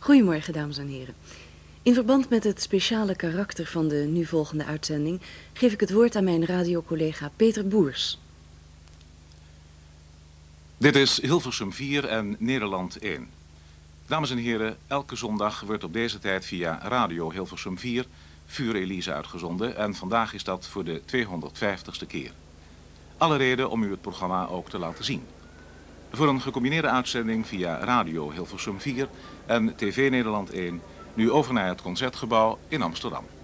Goedemorgen, dames en heren. In verband met het speciale karakter van de nu volgende uitzending geef ik het woord aan mijn radiocollega Peter Boers. Dit is Hilversum 4 en Nederland 1. Dames en heren, elke zondag wordt op deze tijd via Radio Hilversum 4 Vuur Elise uitgezonden en vandaag is dat voor de 250ste keer. Alle reden om u het programma ook te laten zien. Voor een gecombineerde uitzending via Radio Hilversum 4 en TV Nederland 1 nu over naar het Concertgebouw in Amsterdam.